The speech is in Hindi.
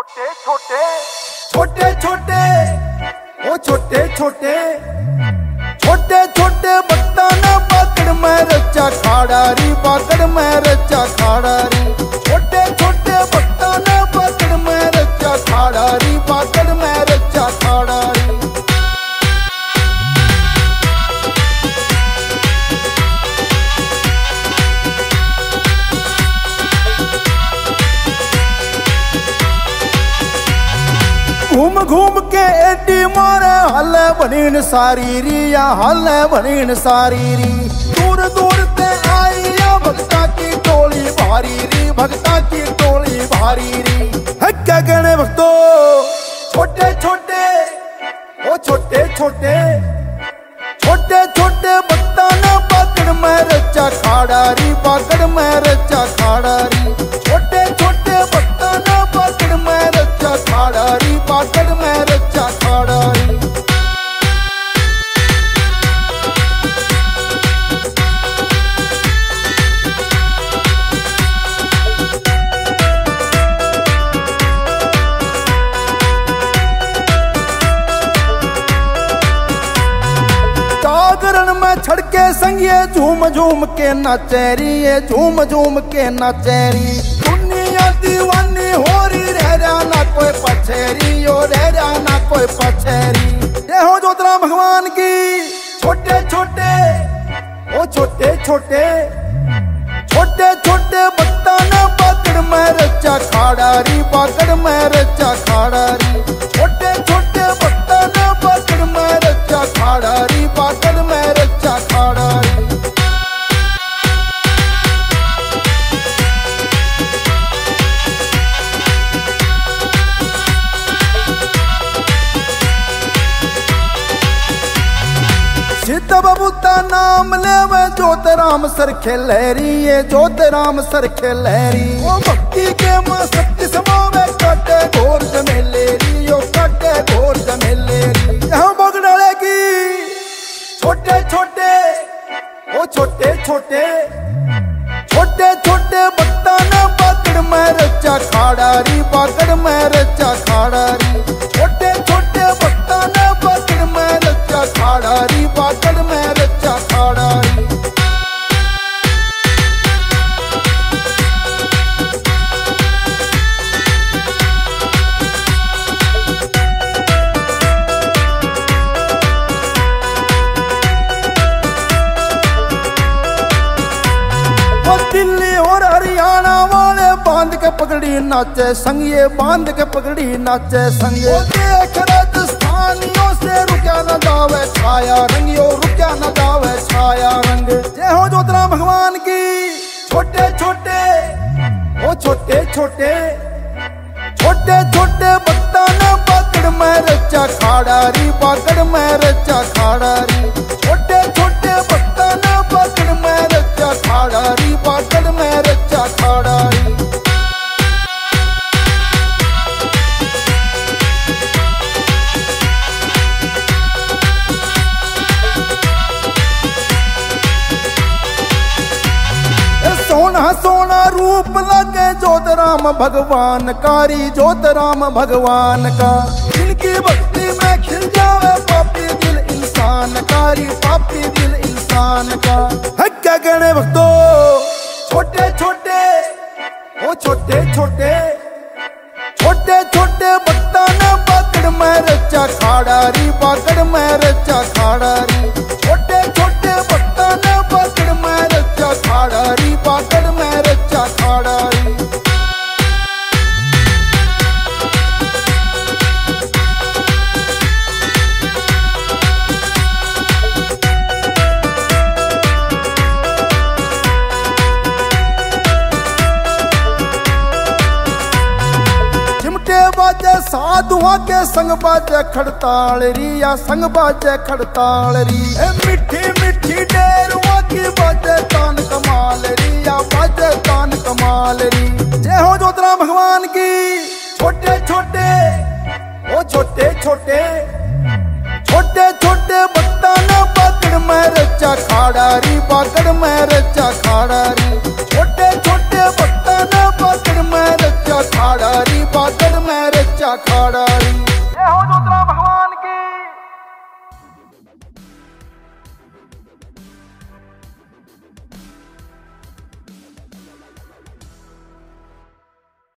छोटे छोटे छोटे छोटे ओ छोटे छोटे छोटे छोटे बट्टाना बागड़ में रचा खाड़ारी बागड़ में रचा खाड़ारी छोटे छोटे बट्टाना बागड़ में रचा खाड़ारी बागड़ में रचा खाड़ारी। घूम घूम के एडी मारे हले बनीन सारी री या हले बनीन सारी री दूर दूर ते आई या भक्ता की टोली भारी री भक्ता की टोली भारी री है क्या कहने भक्तो छोटे छोटे ओ छोटे छोटे छोटे छोटे भक्ता ना बागड़ में रचा खाड़ारी बागड़ में रचा खाड़ारी छोटे छोटे भक्ता ना बागड़ में रचा खाड़ारी बागड़ में रचा खाड़ारी। जागरण में छड़के संगे झूम झूम के नाचेरी ये झूम झूम के नाचेरी दुनिया दीवानी हो रही रह जाना कोई पछेरी यो रह जाना कोई पछेरी। ये हो ज्योतिराम भगवान की छोटे छोटे ओ छोटे छोटे छोटे छोटे बट्टाना बागड़ में रचा खाड़ारी बागड़ में रचा खाड़ारी छोटे छोटे बट्टाना बागड़ में रचा खाड़ारी बागड़ में रचा खाड़ारी। सीता बबूता नाम लेवे ज्योतिराम सर खेलहरी ये ज्योतिराम सर खेलहरी ओ भक्ति के मां शक्ति समावे काटे घोर जमेलेरी यो काटे घोर जमेलेरी। यहाँ बगड़ाले की छोटे छोटे ओ छोटे छोटे छोटे छोटे बट्टाना बागड़ में रचा खाड़ारी बागड़ में रचा खाड़ारी छोटे छोटे बट्टाना बागड़ में रचा खाड़ारी बागड़ में रचा खाड़ारी। दिल्ली और हरियाणा वाले बांध के पगड़ी नाचे संगे बांध के पगड़ी नाचे संगे देख राजस्थानियों से रुक्या न जावे छाया रंग यो रुक्या न जावे छाया रंग। जय हो ज्योतिराम भगवान की छोटे छोटे ओ छोटे छोटे छोटे छोटे बट्टाना बागड़ में रचा खाड़ारी बागड़ में रचा खाड़ारी छोटे छोटे बट्टाना बागड़ में रचा खाड़ारी बागड़ में रचा खाड़ारी। सोना सोना रूप लगे ज्योतिराम भगवान कारी ज्योतिराम भगवान का इनकी भक्ति में खिल जावे पापी दिल इंसान कारी पापी दिल इंसान का है क्या कहने भक्तों छोटे छोटे ओ छोटे छोटे छोटे छोटे बट्टाना बागड़ में रचा खाड़ारी बागड़ में रचा खाड़ारी छोटे छोटे बट्टाना बागड़ में रचा खाड़ारी बागड़ में रचा खाड़ारी। बाजे साधुआ के संग बाजे खड़ताल री या संग बाजे खड़ताल री मिठी मिठी डेरुआ की बाजे तान कमाल री या बाजे तान कमाल री। जय हो ज्योतिराम भगवान की छोटे छोटे ओ छोटे छोटे छोटे छोटे बट्टाना बागड़ में रचा खाड़ारी बागड़ में रचा खाड़ारी छोटे छोटे बट्टाना बागड़ में रचा खाड़ारी बागड़ में अखाड़ा री।